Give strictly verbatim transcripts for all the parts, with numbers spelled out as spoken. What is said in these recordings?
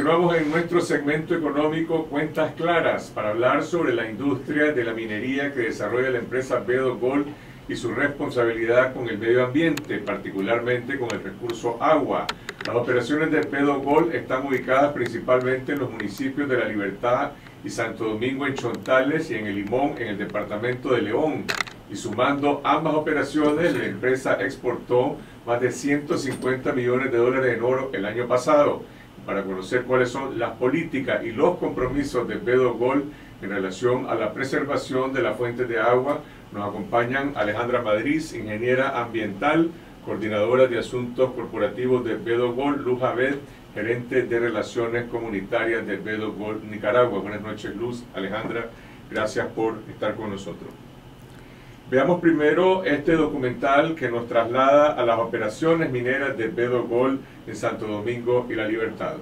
Continuamos en nuestro segmento económico Cuentas Claras para hablar sobre la industria de la minería que desarrolla la empresa B dos Gold y su responsabilidad con el medio ambiente, particularmente con el recurso agua. Las operaciones de B dos Gold están ubicadas principalmente en los municipios de La Libertad y Santo Domingo en Chontales y en El Limón en el departamento de León. Y sumando ambas operaciones, la empresa exportó más de ciento cincuenta millones de dólares en oro el año pasado. Para conocer cuáles son las políticas y los compromisos de B dos Gold en relación a la preservación de las fuentes de agua, nos acompañan Alejandra Madrid, ingeniera ambiental, coordinadora de asuntos corporativos de B dos Gold, Luz Abed, gerente de relaciones comunitarias de B dos Gold Nicaragua. Buenas noches, Luz. Alejandra, gracias por estar con nosotros. Veamos primero este documental que nos traslada a las operaciones mineras de B dos Gold en Santo Domingo y La Libertad.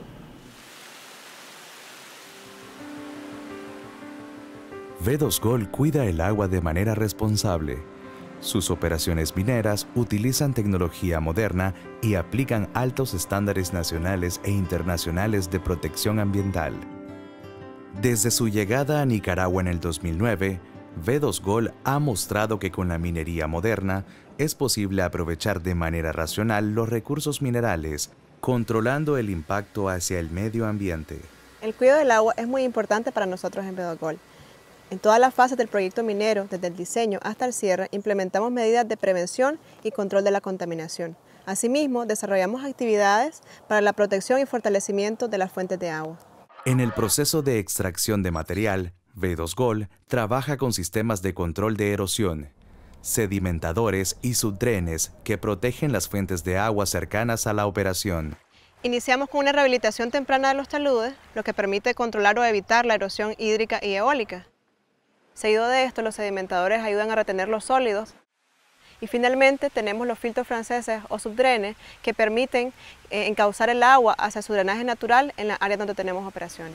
B dos Gold cuida el agua de manera responsable. Sus operaciones mineras utilizan tecnología moderna y aplican altos estándares nacionales e internacionales de protección ambiental. Desde su llegada a Nicaragua en el dos mil nueve, B dos Gold ha mostrado que con la minería moderna es posible aprovechar de manera racional los recursos minerales, controlando el impacto hacia el medio ambiente. El cuidado del agua es muy importante para nosotros en B dos Gold. En todas las fases del proyecto minero, desde el diseño hasta el cierre, implementamos medidas de prevención y control de la contaminación. Asimismo, desarrollamos actividades para la protección y fortalecimiento de las fuentes de agua. En el proceso de extracción de material, B dos Gold trabaja con sistemas de control de erosión, sedimentadores y subdrenes que protegen las fuentes de agua cercanas a la operación. Iniciamos con una rehabilitación temprana de los taludes, lo que permite controlar o evitar la erosión hídrica y eólica. Seguido de esto, los sedimentadores ayudan a retener los sólidos. Y finalmente tenemos los filtros franceses o subdrenes que permiten eh, encauzar el agua hacia su drenaje natural en las áreas donde tenemos operaciones.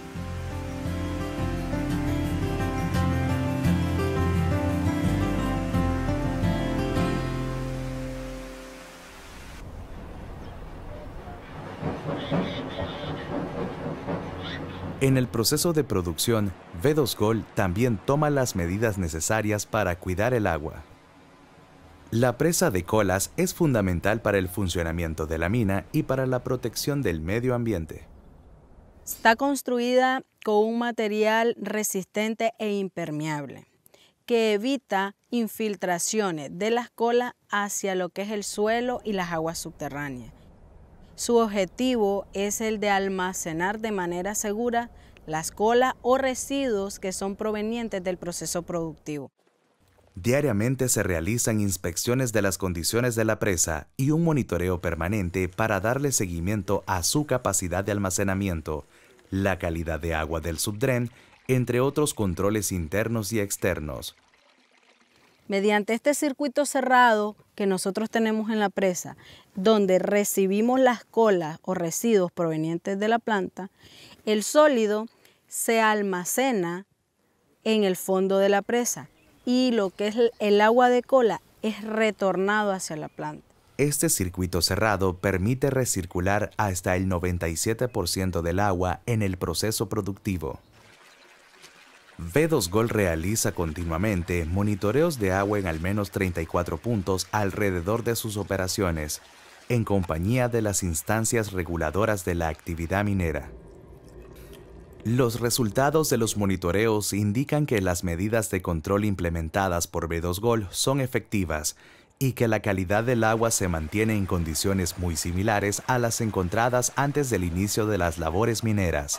En el proceso de producción, B dos Gold también toma las medidas necesarias para cuidar el agua. La presa de colas es fundamental para el funcionamiento de la mina y para la protección del medio ambiente. Está construida con un material resistente e impermeable que evita infiltraciones de las colas hacia lo que es el suelo y las aguas subterráneas. Su objetivo es el de almacenar de manera segura las colas o residuos que son provenientes del proceso productivo. Diariamente se realizan inspecciones de las condiciones de la presa y un monitoreo permanente para darle seguimiento a su capacidad de almacenamiento, la calidad de agua del subdren, entre otros controles internos y externos. Mediante este circuito cerrado que nosotros tenemos en la presa, donde recibimos las colas o residuos provenientes de la planta, el sólido se almacena en el fondo de la presa y lo que es el agua de cola es retornado hacia la planta. Este circuito cerrado permite recircular hasta el noventa y siete por ciento del agua en el proceso productivo. B dos Gold realiza continuamente monitoreos de agua en al menos treinta y cuatro puntos alrededor de sus operaciones, en compañía de las instancias reguladoras de la actividad minera. Los resultados de los monitoreos indican que las medidas de control implementadas por B dos Gold son efectivas y que la calidad del agua se mantiene en condiciones muy similares a las encontradas antes del inicio de las labores mineras.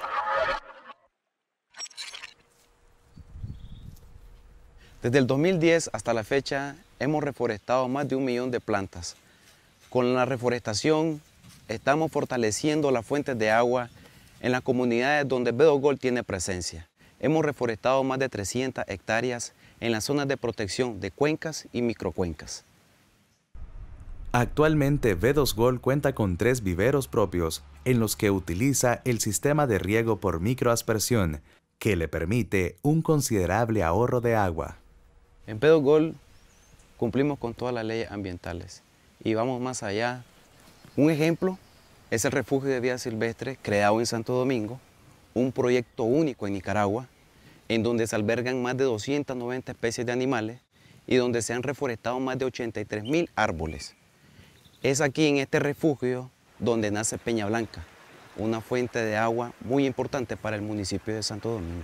Desde el dos mil diez hasta la fecha hemos reforestado más de un millón de plantas. Con la reforestación estamos fortaleciendo las fuentes de agua en las comunidades donde B dos Gold tiene presencia. Hemos reforestado más de trescientas hectáreas en las zonas de protección de cuencas y microcuencas. Actualmente B dos Gold cuenta con tres viveros propios en los que utiliza el sistema de riego por microaspersión, que le permite un considerable ahorro de agua. En B dos Gold cumplimos con todas las leyes ambientales y vamos más allá. Un ejemplo Es el refugio de vida silvestre creado en Santo Domingo, un proyecto único en Nicaragua, en donde se albergan más de doscientas noventa especies de animales y donde se han reforestado más de ochenta y tres mil árboles. Es aquí en este refugio donde nace Peña Blanca, una fuente de agua muy importante para el municipio de Santo Domingo.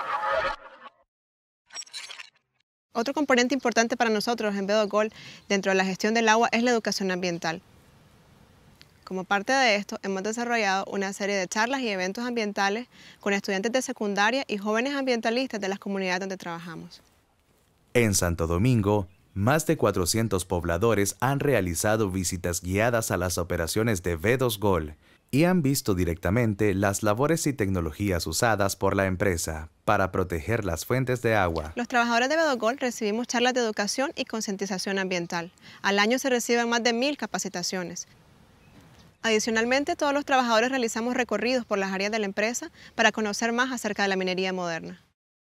Otro componente importante para nosotros en Bedogol dentro de la gestión del agua es la educación ambiental. Como parte de esto, hemos desarrollado una serie de charlas y eventos ambientales con estudiantes de secundaria y jóvenes ambientalistas de las comunidades donde trabajamos. En Santo Domingo, más de cuatrocientos pobladores han realizado visitas guiadas a las operaciones de Bedosgol y han visto directamente las labores y tecnologías usadas por la empresa para proteger las fuentes de agua. Los trabajadores de Bedogol recibimos charlas de educación y concientización ambiental. Al año se reciben más de mil capacitaciones. Adicionalmente, todos los trabajadores realizamos recorridos por las áreas de la empresa para conocer más acerca de la minería moderna.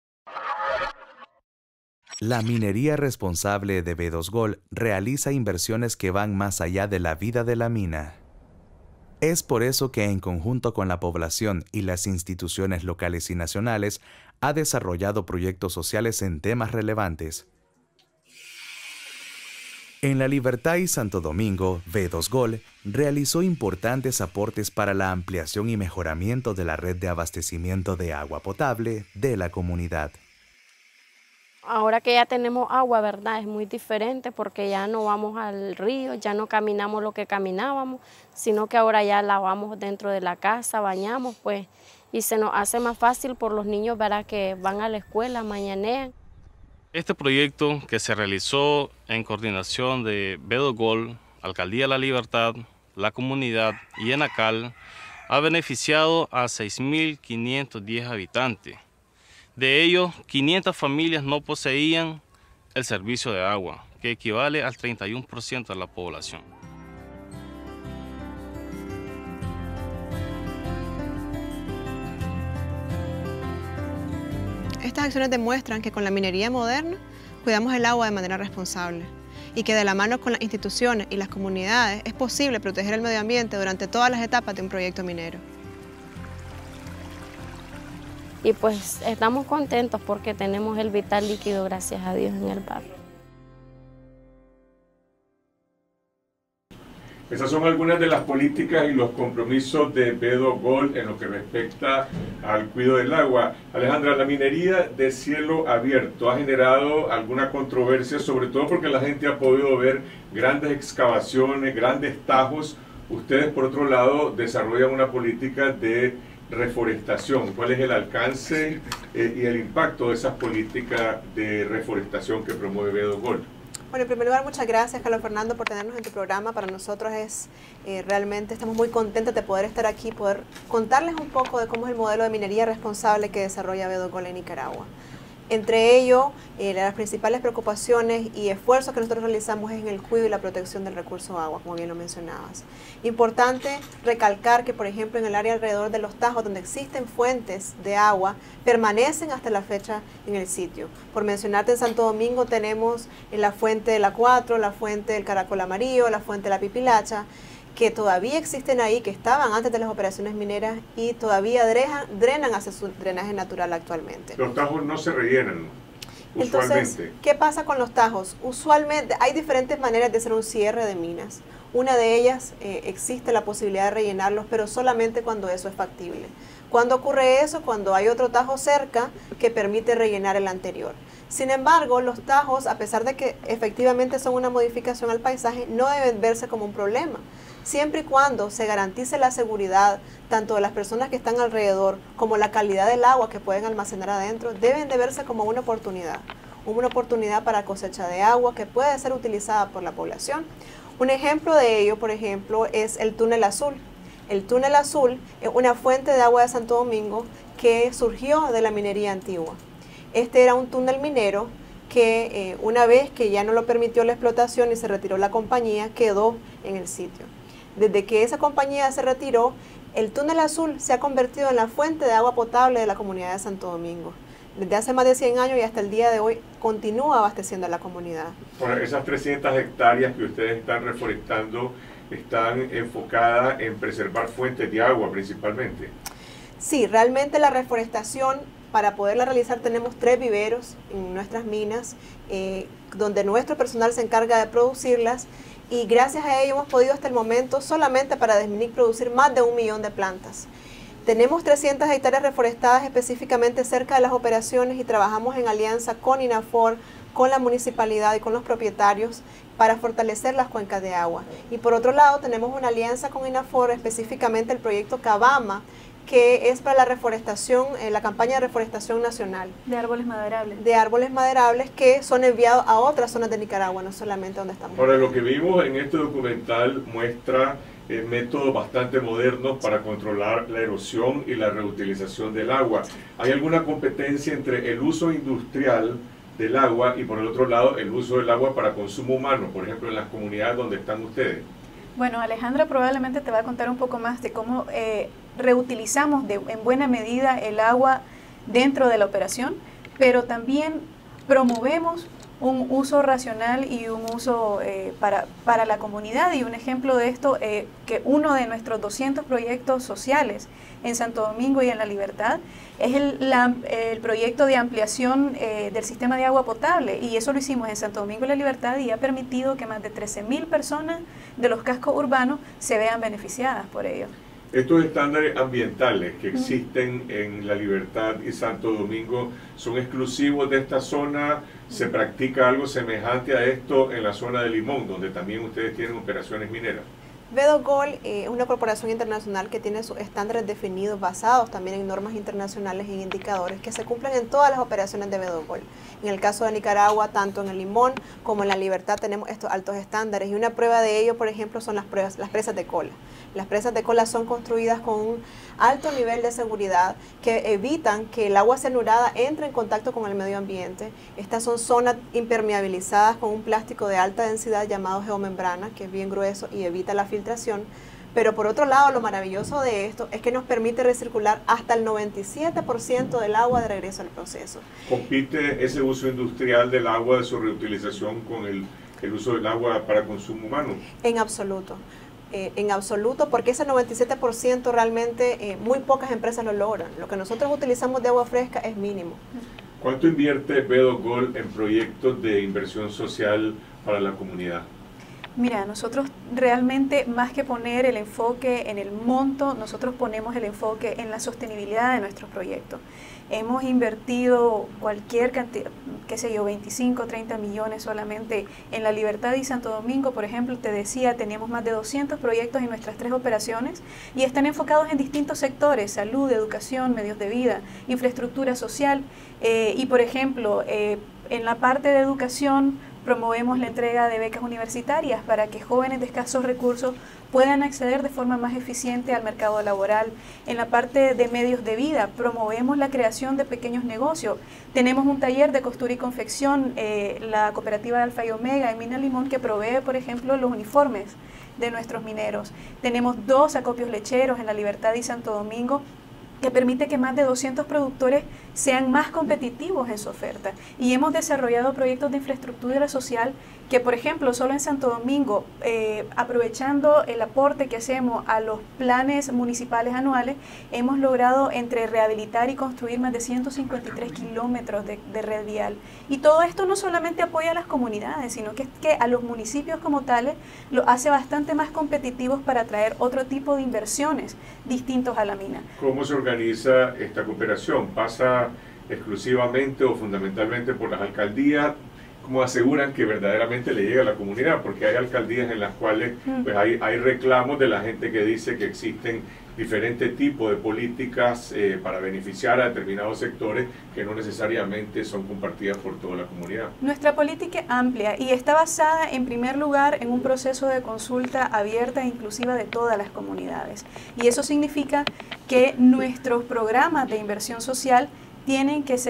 La minería responsable de Bedosgol realiza inversiones que van más allá de la vida de la mina. Es por eso que en conjunto con la población y las instituciones locales y nacionales ha desarrollado proyectos sociales en temas relevantes. En La Libertad y Santo Domingo, Bedosgol realizó importantes aportes para la ampliación y mejoramiento de la red de abastecimiento de agua potable de la comunidad. Ahora que ya tenemos agua, ¿verdad? Es muy diferente porque ya no vamos al río, ya no caminamos lo que caminábamos, sino que ahora ya lavamos dentro de la casa, bañamos, pues, y se nos hace más fácil por los niños, ¿verdad? Que van a la escuela, mañanean. Este proyecto, que se realizó en coordinación de Bedogol, Alcaldía de La Libertad, la comunidad y ENACAL, ha beneficiado a seis mil quinientos diez habitantes. De ellos, quinientas familias no poseían el servicio de agua, que equivale al treinta y uno por ciento de la población. Estas acciones demuestran que con la minería moderna cuidamos el agua de manera responsable y que de la mano con las instituciones y las comunidades es posible proteger el medio ambiente durante todas las etapas de un proyecto minero. Y pues estamos contentos porque tenemos el vital líquido, gracias a Dios, en el barrio. Esas son algunas de las políticas y los compromisos de Bedogol en lo que respecta al cuidado del agua. Alejandra, la minería de cielo abierto ha generado alguna controversia, sobre todo porque la gente ha podido ver grandes excavaciones, grandes tajos. Ustedes, por otro lado, desarrollan una política de reforestación. ¿Cuál es el alcance eh, y el impacto de esas políticas de reforestación que promueve Bedogol? Bueno, en primer lugar, muchas gracias, Carlos Fernando, por tenernos en tu programa. Para nosotros es eh, realmente, estamos muy contentos de poder estar aquí, poder contarles un poco de cómo es el modelo de minería responsable que desarrolla Bedogol en Nicaragua. Entre ello, eh, las principales preocupaciones y esfuerzos que nosotros realizamos es en el cuidado y la protección del recurso agua, como bien lo mencionabas. Importante recalcar que, por ejemplo, en el área alrededor de los tajos, donde existen fuentes de agua, permanecen hasta la fecha en el sitio. Por mencionarte, en Santo Domingo tenemos la fuente de la cuatro, la fuente del Caracol Amarillo, la fuente de la Pipilacha, que todavía existen ahí, que estaban antes de las operaciones mineras y todavía drenan, drenan hacia su drenaje natural actualmente. Los tajos no se rellenan usualmente. Entonces, ¿qué pasa con los tajos? Usualmente hay diferentes maneras de hacer un cierre de minas. Una de ellas eh, existe la posibilidad de rellenarlos, pero solamente cuando eso es factible. ¿Cuándo ocurre eso? Cuando hay otro tajo cerca que permite rellenar el anterior. Sin embargo, los tajos, a pesar de que efectivamente son una modificación al paisaje, no deben verse como un problema. Siempre y cuando se garantice la seguridad tanto de las personas que están alrededor como la calidad del agua que pueden almacenar adentro, deben de verse como una oportunidad, una oportunidad para cosecha de agua que puede ser utilizada por la población. Un ejemplo de ello, por ejemplo, es el túnel azul. El túnel azul es una fuente de agua de Santo Domingo que surgió de la minería antigua. Este era un túnel minero que eh, una vez que ya no lo permitió la explotación y se retiró la compañía, quedó en el sitio. Desde que esa compañía se retiró, el túnel azul se ha convertido en la fuente de agua potable de la comunidad de Santo Domingo. Desde hace más de cien años y hasta el día de hoy continúa abasteciendo a la comunidad. Bueno, esas trescientas hectáreas que ustedes están reforestando, están enfocadas en preservar fuentes de agua principalmente. Sí, realmente la reforestación, para poderla realizar tenemos tres viveros en nuestras minas, eh, donde nuestro personal se encarga de producirlas, y gracias a ello hemos podido hasta el momento, solamente para Desminic, producir más de un millón de plantas. Tenemos trescientas hectáreas reforestadas específicamente cerca de las operaciones y trabajamos en alianza con INAFOR, con la municipalidad y con los propietarios para fortalecer las cuencas de agua. Y por otro lado tenemos una alianza con INAFOR, específicamente el proyecto Cabama, que es para la reforestación, eh, la campaña de reforestación nacional. De árboles maderables. De árboles maderables que son enviados a otras zonas de Nicaragua, no solamente donde estamos. Ahora, lo que vimos en este documental muestra eh, métodos bastante modernos para controlar la erosión y la reutilización del agua. ¿Hay alguna competencia entre el uso industrial del agua y por el otro lado el uso del agua para consumo humano, por ejemplo en las comunidades donde están ustedes? Bueno, Alejandra probablemente te va a contar un poco más de cómo eh, reutilizamos de, en buena medida el agua dentro de la operación, pero también promovemos un uso racional y un uso eh, para, para la comunidad. Y un ejemplo de esto, eh, que uno de nuestros doscientos proyectos sociales en Santo Domingo y en La Libertad es el, la, el proyecto de ampliación eh, del sistema de agua potable, y eso lo hicimos en Santo Domingo y La Libertad, y ha permitido que más de trece mil personas de los cascos urbanos se vean beneficiadas por ello. Estos estándares ambientales que existen en La Libertad y Santo Domingo son exclusivos de esta zona. ¿Se practica algo semejante a esto en la zona de Limón, donde también ustedes tienen operaciones mineras? Vedo Gold eh, es una corporación internacional que tiene sus estándares definidos basados también en normas internacionales e indicadores que se cumplen en todas las operaciones de Vedo Gold. En el caso de Nicaragua, tanto en el Limón como en La Libertad tenemos estos altos estándares, y una prueba de ello, por ejemplo, son las, pruebas, las presas de cola. Las presas de cola son construidas con un alto nivel de seguridad que evitan que el agua cianurada entre en contacto con el medio ambiente. Estas son zonas impermeabilizadas con un plástico de alta densidad llamado geomembrana, que es bien grueso y evita la filtración. Pero por otro lado, lo maravilloso de esto es que nos permite recircular hasta el noventa y siete por ciento del agua de regreso al proceso. ¿Compite ese uso industrial del agua, de su reutilización, con el, el uso del agua para consumo humano? En absoluto. Eh, en absoluto, porque ese noventa y siete por ciento realmente eh, muy pocas empresas lo logran. Lo que nosotros utilizamos de agua fresca es mínimo. ¿Cuánto invierte Vedo Gold en proyectos de inversión social para la comunidad? Mira, nosotros realmente, más que poner el enfoque en el monto, nosotros ponemos el enfoque en la sostenibilidad de nuestros proyectos. Hemos invertido cualquier cantidad, qué sé yo, veinticinco, treinta millones solamente en La Libertad y Santo Domingo. Por ejemplo, te decía, teníamos más de doscientos proyectos en nuestras tres operaciones y están enfocados en distintos sectores: salud, educación, medios de vida, infraestructura social. Eh, y por ejemplo, eh, en la parte de educación promovemos la entrega de becas universitarias para que jóvenes de escasos recursos puedan acceder de forma más eficiente al mercado laboral. En la parte de medios de vida promovemos la creación de pequeños negocios. Tenemos un taller de costura y confección, eh, la cooperativa Alfa y Omega en Mina Limón, que provee, por ejemplo, los uniformes de nuestros mineros. Tenemos dos acopios lecheros en La Libertad y Santo Domingo, que permite que más de doscientos productores sean más competitivos en su oferta. Y hemos desarrollado proyectos de infraestructura social que, por ejemplo, solo en Santo Domingo, eh, aprovechando el aporte que hacemos a los planes municipales anuales, hemos logrado entre rehabilitar y construir más de ciento cincuenta y tres kilómetros de, de red vial. Y todo esto no solamente apoya a las comunidades, sino que, que a los municipios como tales lo hace bastante más competitivos para atraer otro tipo de inversiones distintos a la mina. ¿Cómo se organiza esta cooperación? ¿Pasa exclusivamente o fundamentalmente por las alcaldías? ¿Cómo aseguran que verdaderamente le llega a la comunidad? Porque hay alcaldías en las cuales pues, hay, hay reclamos de la gente que dice que existen diferentes tipos de políticas eh, para beneficiar a determinados sectores que no necesariamente son compartidas por toda la comunidad. Nuestra política es amplia y está basada en primer lugar en un proceso de consulta abierta e inclusiva de todas las comunidades. Y eso significa que nuestros programas de inversión social tienen que ser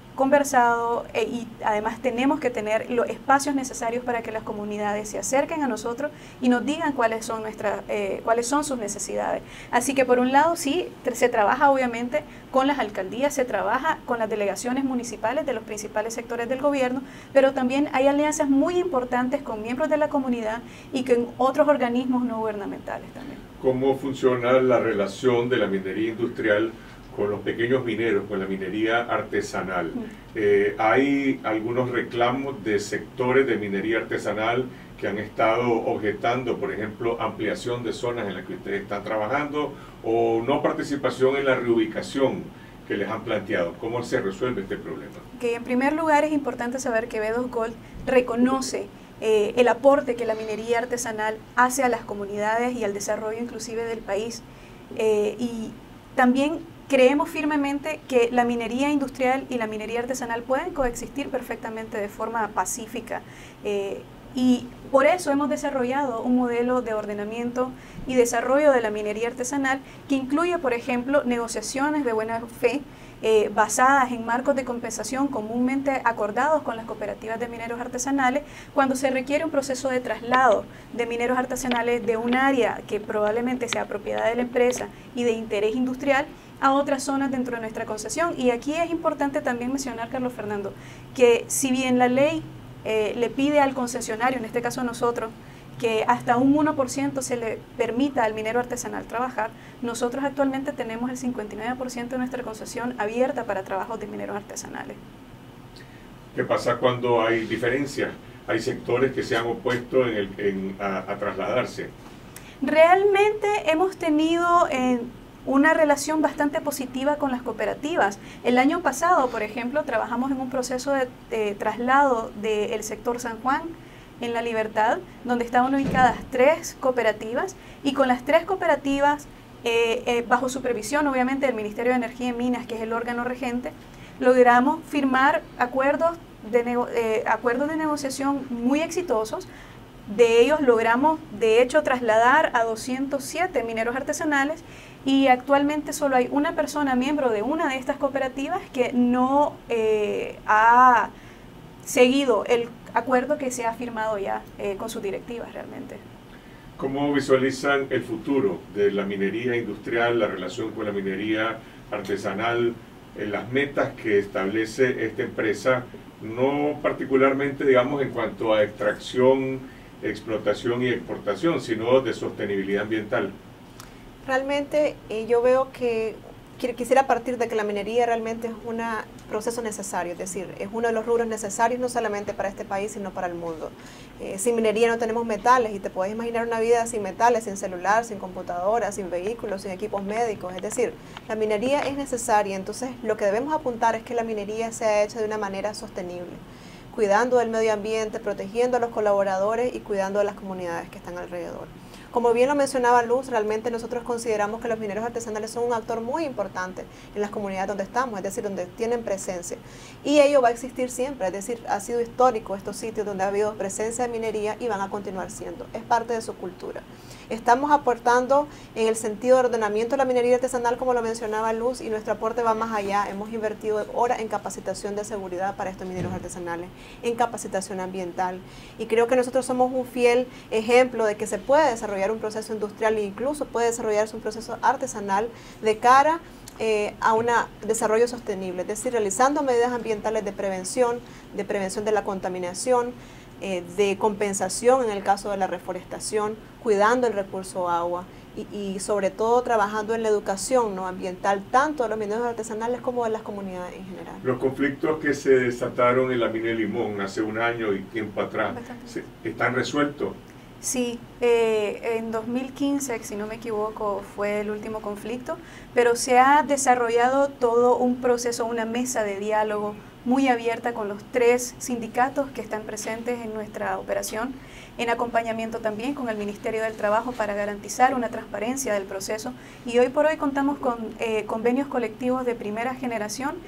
conversado eh, y además tenemos que tener los espacios necesarios para que las comunidades se acerquen a nosotros y nos digan cuáles son nuestras, eh, cuáles son sus necesidades. Así que por un lado sí, se trabaja obviamente con las alcaldías, se trabaja con las delegaciones municipales de los principales sectores del gobierno, pero también hay alianzas muy importantes con miembros de la comunidad y con otros organismos no gubernamentales también. ¿Cómo funciona la relación de la minería industrial con los pequeños mineros, con la minería artesanal? Eh, hay algunos reclamos de sectores de minería artesanal que han estado objetando, por ejemplo, ampliación de zonas en las que ustedes están trabajando o no participación en la reubicación que les han planteado. ¿Cómo se resuelve este problema? Que en primer lugar es importante saber que B dos Gold reconoce eh, el aporte que la minería artesanal hace a las comunidades y al desarrollo inclusive del país. Eh, y también creemos firmemente que la minería industrial y la minería artesanal pueden coexistir perfectamente de forma pacífica eh, y por eso hemos desarrollado un modelo de ordenamiento y desarrollo de la minería artesanal que incluye, por ejemplo, negociaciones de buena fe eh, basadas en marcos de compensación comúnmente acordados con las cooperativas de mineros artesanales cuando se requiere un proceso de traslado de mineros artesanales de un área que probablemente sea propiedad de la empresa y de interés industrial a otras zonas dentro de nuestra concesión. Y aquí es importante también mencionar, Carlos Fernando, que si bien la ley eh, le pide al concesionario, en este caso a nosotros, que hasta un uno por ciento se le permita al minero artesanal trabajar, nosotros actualmente tenemos el cincuenta y nueve por ciento de nuestra concesión abierta para trabajos de mineros artesanales. ¿Qué pasa cuando hay diferencias? Hay sectores que se han opuesto en el, en, a, a trasladarse. Realmente hemos tenido eh, una relación bastante positiva con las cooperativas. El año pasado, por ejemplo, trabajamos en un proceso de, de traslado del sector San Juan en La Libertad, donde estaban ubicadas tres cooperativas y con las tres cooperativas, eh, eh, bajo supervisión obviamente del Ministerio de Energía y Minas, que es el órgano regente, logramos firmar acuerdos de, nego eh, acuerdos de negociación muy exitosos. De ellos logramos, de hecho, trasladar a doscientos siete mineros artesanales y actualmente solo hay una persona miembro de una de estas cooperativas que no eh, ha seguido el acuerdo que se ha firmado ya eh, con sus directivas realmente. ¿Cómo visualizan el futuro de la minería industrial, la relación con la minería artesanal, eh, las metas que establece esta empresa, no particularmente, digamos, en cuanto a extracción, explotación y exportación, sino de sostenibilidad ambiental? Realmente eh, yo veo que quisiera partir de que la minería realmente es un proceso necesario, es decir, es uno de los rubros necesarios no solamente para este país, sino para el mundo. Eh, sin minería no tenemos metales y te puedes imaginar una vida sin metales, sin celular, sin computadora, sin vehículos, sin equipos médicos. Es decir, la minería es necesaria, entonces lo que debemos apuntar es que la minería sea hecha de una manera sostenible, cuidando del medio ambiente, protegiendo a los colaboradores y cuidando de las comunidades que están alrededor. Como bien lo mencionaba Luz, realmente nosotros consideramos que los mineros artesanales son un actor muy importante en las comunidades donde estamos, es decir, donde tienen presencia. Y ello va a existir siempre, es decir, ha sido histórico estos sitios donde ha habido presencia de minería y van a continuar siendo, es parte de su cultura. Estamos aportando en el sentido de ordenamiento de la minería artesanal, como lo mencionaba Luz, y nuestro aporte va más allá. Hemos invertido horas en capacitación de seguridad para estos mineros artesanales, en capacitación ambiental. Y creo que nosotros somos un fiel ejemplo de que se puede desarrollar un proceso industrial e incluso puede desarrollarse un proceso artesanal de cara eh, a un desarrollo sostenible, es decir, realizando medidas ambientales de prevención, de prevención de la contaminación, Eh, de compensación en el caso de la reforestación, cuidando el recurso agua y, y sobre todo trabajando en la educación no ambiental, tanto de los mineros artesanales como de las comunidades en general. Los conflictos que se desataron en la mina de Limón hace un año y tiempo atrás, ¿se, ¿están resueltos? Sí, eh, en dos mil quince, si no me equivoco, fue el último conflicto, pero se ha desarrollado todo un proceso, una mesa de diálogo muy abierta con los tres sindicatos que están presentes en nuestra operación, en acompañamiento también con el Ministerio del Trabajo para garantizar una transparencia del proceso, y hoy por hoy contamos con eh, convenios colectivos de primera generación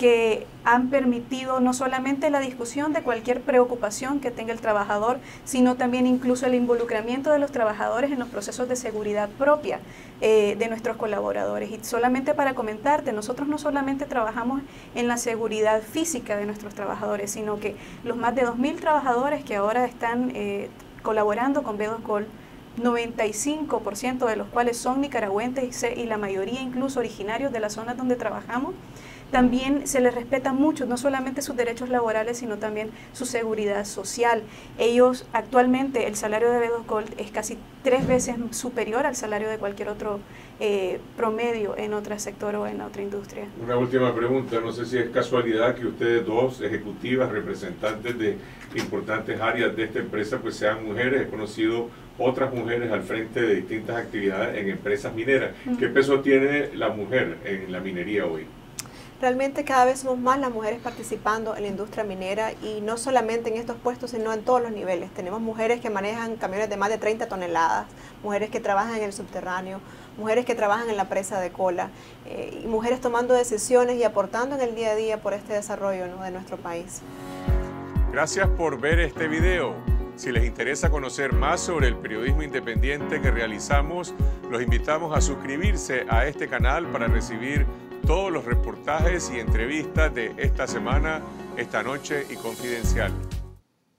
que han permitido no solamente la discusión de cualquier preocupación que tenga el trabajador, sino también incluso el involucramiento de los trabajadores en los procesos de seguridad propia eh, de nuestros colaboradores. Y solamente para comentarte, nosotros no solamente trabajamos en la seguridad física de nuestros trabajadores, sino que los más de dos mil trabajadores que ahora están eh, colaborando con B dos Gold, noventa y cinco por ciento de los cuales son nicaragüenses y la mayoría incluso originarios de las zonas donde trabajamos, también se les respeta mucho, no solamente sus derechos laborales, sino también su seguridad social. Ellos, actualmente, el salario de B dos Gold es casi tres veces superior al salario de cualquier otro eh, promedio en otro sector o en otra industria. Una última pregunta, no sé si es casualidad que ustedes dos, ejecutivas, representantes de importantes áreas de esta empresa, pues sean mujeres. He conocido otras mujeres al frente de distintas actividades en empresas mineras. Uh-huh. ¿Qué peso tiene la mujer en la minería hoy? Realmente cada vez somos más las mujeres participando en la industria minera y no solamente en estos puestos, sino en todos los niveles. Tenemos mujeres que manejan camiones de más de treinta toneladas, mujeres que trabajan en el subterráneo, mujeres que trabajan en la presa de cola eh, y mujeres tomando decisiones y aportando en el día a día por este desarrollo, ¿no?, de nuestro país. Gracias por ver este video. Si les interesa conocer más sobre el periodismo independiente que realizamos, los invitamos a suscribirse a este canal para recibir todos los reportajes y entrevistas de esta semana, esta noche y Confidencial.